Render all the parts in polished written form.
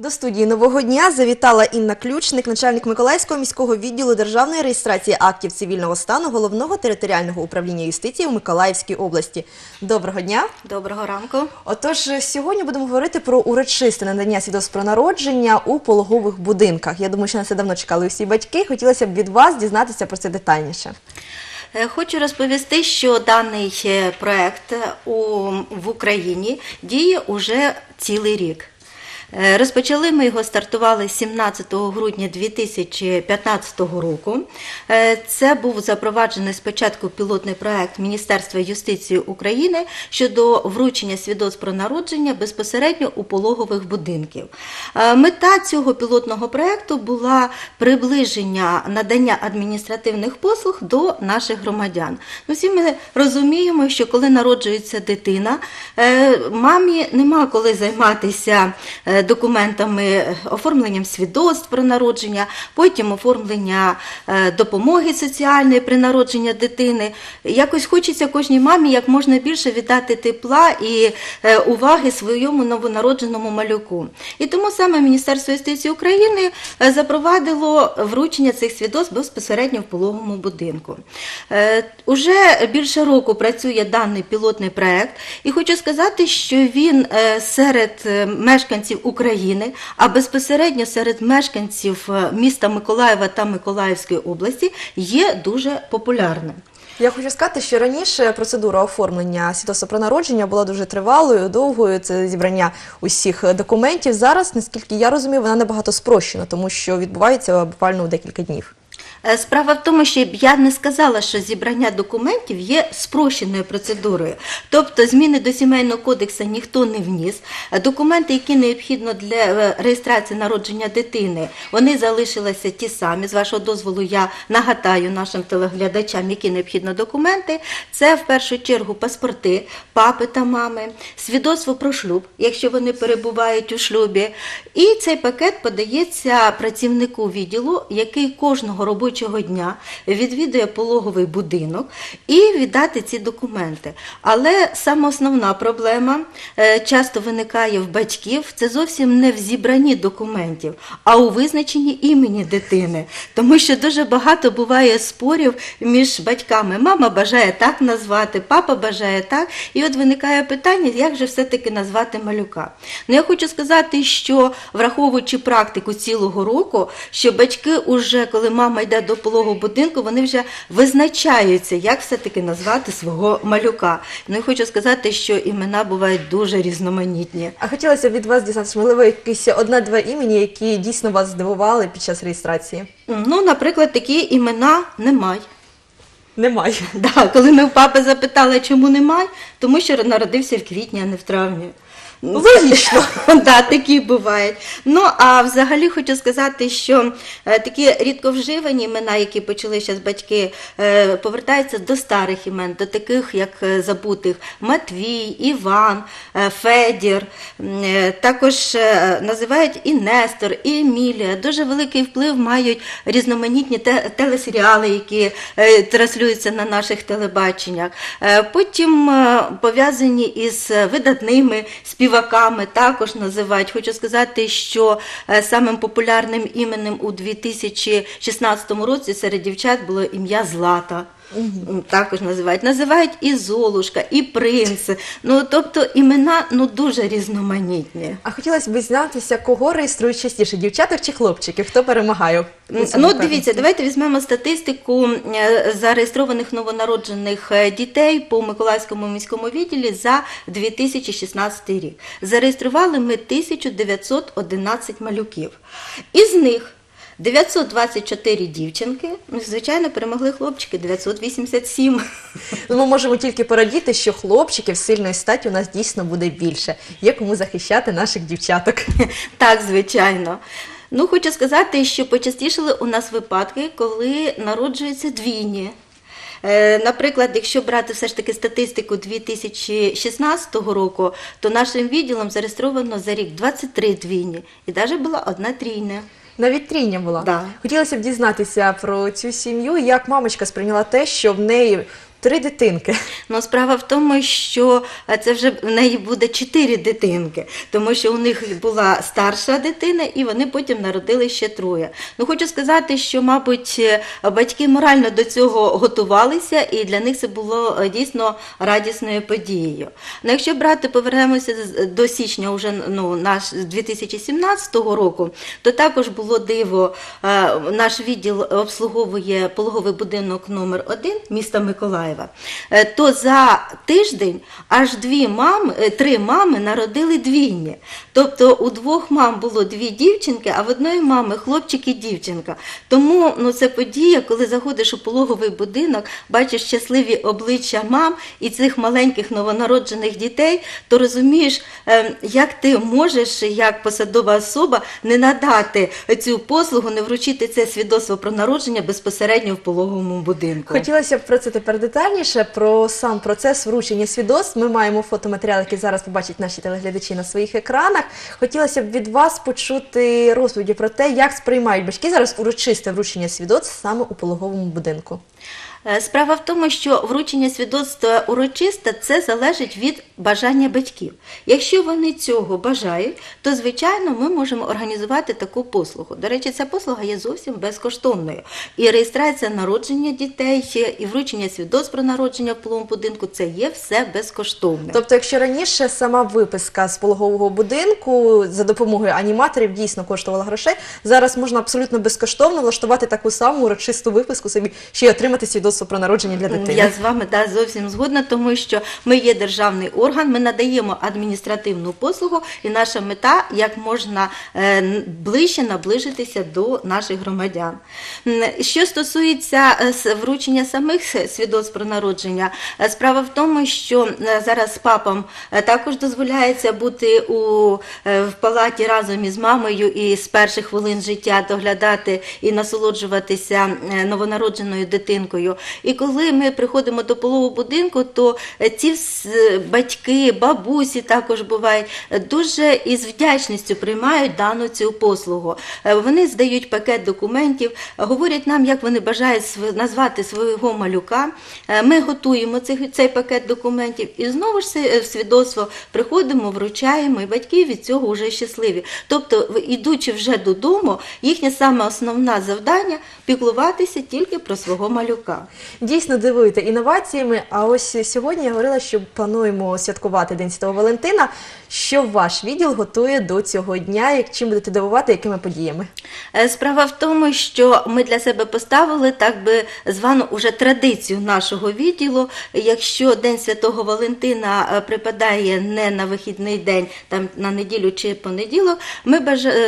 До студії «Нового дня» завітала Інна Ключник, начальник Миколаївського міського відділу державної реєстрації актів цивільного стану Головного територіального управління юстиції у Миколаївській області. Доброго дня! Доброго ранку! Отож, сьогодні будемо говорити про урочисте надання свідоцтв про народження у пологових будинках. Я думаю, що на це давно чекали всі батьки. Хотілося б від вас дізнатися про це детальніше. Хочу розповісти, що даний проект в Україні діє уже цілий рік. Розпочали ми його, стартували 17 грудня 2015 року. Це був запроваджений спочатку пілотний проект Міністерства юстиції України щодо вручення свідоцтв про народження безпосередньо у пологових будинків. Мета цього пілотного проекту була приближення надання адміністративних послуг до наших громадян. Всі ми розуміємо, що коли народжується дитина, мамі нема коли займатися документами, оформленням свідоцтв про народження, потім оформлення допомоги соціальної при народженні дитини. Якось хочеться кожній мамі як можна більше віддати тепла і уваги своєму новонародженому малюку. І тому саме Міністерство юстиції України запровадило вручення цих свідоцтв безпосередньо в пологовому будинку. Уже більше року працює даний пілотний проект, і хочу сказати, що він серед мешканців України, а безпосередньо серед мешканців міста Миколаєва та Миколаївської області є дуже популярним. Я хочу сказати, що раніше процедура оформлення свідоцтва про народження була дуже тривалою, довгою, це зібрання усіх документів. Зараз, наскільки я розумію, вона набагато спрощена, тому що відбувається буквально у декілька днів. Справа в тому, що я не сказала, що зібрання документів є спрощеною процедурою. Тобто зміни до Сімейного кодексу ніхто не вніс. Документи, які необхідно для реєстрації народження дитини, вони залишилися ті самі. З вашого дозволу я нагадаю нашим телеглядачам, які необхідно документи. Це в першу чергу паспорти папи та мами, свідоцтво про шлюб, якщо вони перебувають у шлюбі. І цей пакет подається працівнику відділу, який кожного робочого дня відвідує пологовий будинок і віддати ці документи. Але саме основна проблема часто виникає в батьків, це зовсім не в зібранні документів, а у визначенні імені дитини. Тому що дуже багато буває спорів між батьками. Мама бажає так назвати, папа бажає так. І от виникає питання, як же все-таки назвати малюка. Я хочу сказати, що враховуючи практику цілого року, що батьки уже, коли мама йде до пологового будинку, вони вже визначаються, як все-таки назвати свого малюка. Я хочу сказати, що імена бувають дуже різноманітні. А хотілося б від вас дізнатися, можливо, якісь одна-два імені, які дійсно вас здивували під час реєстрації? Наприклад, такі імена немає. Немає. Да, коли ми в папи запитали, чому немає, тому що народився в квітні, а не в травні. Логічно. Да, такі бувають. А взагалі хочу сказати, що такі рідковживані імена, які почали зараз батьки, повертаються до старих імен, до таких, як забутих: Матвій, Іван, Федір. Також називають і Нестор, і Емілія. Дуже великий вплив мають різноманітні телесеріали, які транслюються на наших телебаченнях. Потім пов'язані із видатними співаками також називають. Хочу сказати, що самим популярним іменем у 2016 році серед дівчат було ім'я Злата. Також називають. Називають і Золушка, і Принц. Тобто імена дуже різноманітні. А хотілося б дізнатися, кого реєструють частіше, дівчаток чи хлопчиків? Хто перемагає? Дивіться, давайте візьмемо статистику зареєстрованих новонароджених дітей по Миколаївському міському відділі за 2016 рік. Зареєстрували ми 1911 малюків. Із них 924 дівчинки, звичайно, перемогли хлопчики, 987. Ми можемо тільки порадіти, що хлопчиків сильної статі у нас дійсно буде більше. Є кому захищати наших дівчаток. Так, звичайно. Хочу сказати, що почастішали у нас випадки, коли народжуються двійні. Наприклад, якщо брати все ж таки статистику 2016 року, то нашим відділом зареєстровано за рік 23 двійні. І навіть була одна трійня. Навіть трійня була. Да. Хотілося б дізнатися про цю сім'ю, як мамочка сприйняла те, що в неї 3 дитинки. Ну, справа в тому, що це вже в неї буде 4 дитинки, тому що у них була старша дитина, і вони потім народили ще 3. Ну, хочу сказати, що, мабуть, батьки морально до цього готувалися, і для них це було дійсно радісною подією. Ну, якщо повернемося до січня уже, наш 2017 року, то також було диво. Наш відділ обслуговує пологовий будинок номер 1 міста Миколаєва. То за тиждень аж 3 мами народили двійні. Тобто у 2 мам було 2 дівчинки, а в одної мами хлопчик і дівчинка. Тому це подія, коли заходиш у пологовий будинок, бачиш щасливі обличчя мам і цих маленьких новонароджених дітей, то розумієш, як ти можеш, як посадова особа, не надати цю послугу, не вручити це свідоцтво про народження безпосередньо в пологовому будинку. Хотілося б про це тепер детальніше, про сам процес вручення свідоцтв. Ми маємо фотоматеріал, який зараз побачать наші телеглядачі на своїх екранах. Хотілося б від вас почути розповіді про те, як сприймають батьки зараз урочисте вручення свідоцтв саме у пологовому будинку. Справа в тому, що вручення свідоцтва урочисте – це залежить від бажання батьків. Якщо вони цього бажають, то, звичайно, ми можемо організувати таку послугу. До речі, ця послуга є зовсім безкоштовною. І реєстрація народження дітей, і вручення свідоцтв про народження в пологовому будинку – це є все безкоштовне. Тобто, якщо раніше сама виписка з пологового будинку за допомогою аніматорів дійсно коштувала грошей, зараз можна абсолютно безкоштовно влаштувати таку саму урочисту виписку собі, ще й отримати свідоцтво про народження для дитини. Я з вами зовсім згодна, тому що ми є державний орган, ми надаємо адміністративну послугу, і наша мета – як можна ближче наближитися до наших громадян. Що стосується вручення самих свідоцтв про народження, справа в тому, що зараз папам також дозволяється бути в палаті разом із мамою і з перших хвилин життя доглядати і насолоджуватися новонародженою дитинкою. І коли ми приходимо до пологового будинку, то ці батьки, бабусі також бувають, дуже із вдячністю приймають дану цю послугу. Вони здають пакет документів, говорять нам, як вони бажають назвати свого малюка. Ми готуємо цей пакет документів і знову ж свідоцтво приходимо, вручаємо, і батьки від цього вже щасливі. Тобто, ідучи вже додому, їхнє саме основне завдання – піклуватися тільки про свого малюка. Дійсно дивуєте інноваціями, а ось сьогодні я говорила, що плануємо святкувати День Святого Валентина. Що ваш відділ готує до цього дня, чим будете дивувати, якими подіями? Справа в тому, що ми для себе поставили так би звану уже традицію нашого відділу. Якщо День Святого Валентина припадає не на вихідний день, там на неділю чи понеділок, ми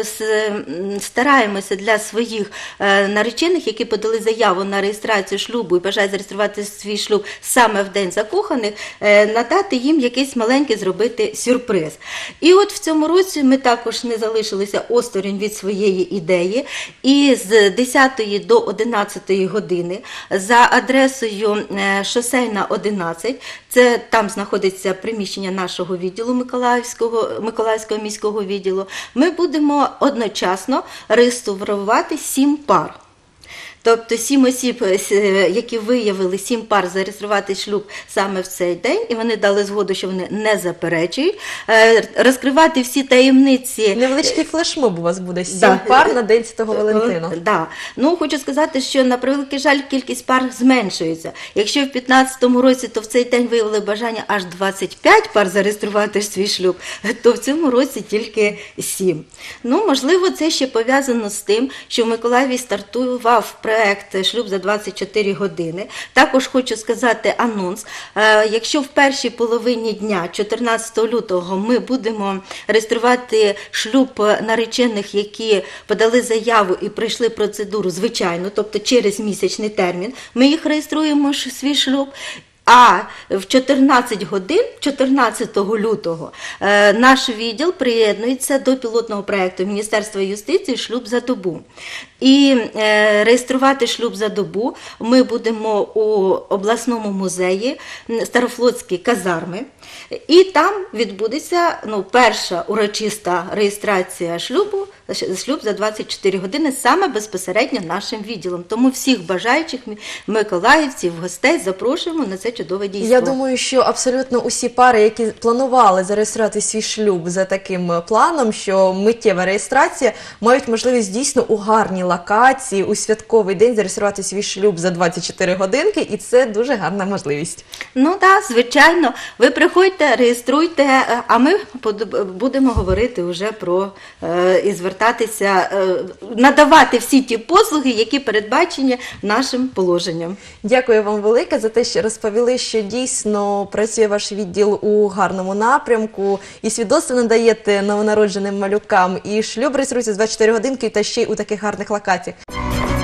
стараємося для своїх наречених, які подали заяву на реєстрацію шлюбу і бажають зареєструвати свій шлюб саме в День закоханих, надати їм якийсь маленький зробити сюрприз. І от в цьому році ми також не залишилися осторонь від своєї ідеї. І з 10 до 11 години за адресою Шосейна, 11, це там знаходиться приміщення нашого відділу Миколаївського міського відділу, ми будемо одночасно реєструвати 7 пар. Тобто 7 осіб, які виявили 7 пар зареєструвати шлюб саме в цей день, і вони дали згоду, що вони не заперечують, розкривати всі таємниці. Невеличкий флешмоб у вас буде, 7 пар на День Святого Валентина. Да. Ну, хочу сказати, що на превеликий жаль кількість пар зменшується. Якщо в 2015 році, то в цей день виявили бажання аж 25 пар зареєструвати свій шлюб, то в цьому році тільки 7. Ну, можливо, це ще пов'язано з тим, що в Миколаєві стартував проект «Шлюб за 24 години». Також хочу сказати анонс. Якщо в першій половині дня, 14 лютого, ми будемо реєструвати шлюб наречених, які подали заяву і пройшли процедуру звичайно, тобто через місячний термін, ми їх реєструємо свій шлюб. А в 14 годин, 14 лютого, наш відділ приєднується до пілотного проєкту Міністерства юстиції «Шлюб за добу». І реєструвати шлюб за добу ми будемо у обласному музеї Старофлотські казарми. І там відбудеться перша урочиста реєстрація шлюбу, шлюб за 24 години, саме безпосередньо нашим відділом. Тому всіх бажаючих миколаївців, гостей запрошуємо на це чудове дійство. Я думаю, що абсолютно усі пари, які планували зареєструвати свій шлюб за таким планом, що миттєва реєстрація, мають можливість дійсно у гарній локації, у святковий день зареєструвати свій шлюб за 24 годинки, і це дуже гарна можливість. Ну так, звичайно. Ви приходьте, реєструйте, а ми будемо говорити вже про і звертатися, надавати всі ті послуги, які передбачені нашим положенням. Дякую вам велике за те, що розповіли, що дійсно працює ваш відділ у гарному напрямку, і свідоцтво надаєте новонародженим малюкам, і шлюб реєструється з 24 годинки, та ще й у таких гарних локаціях.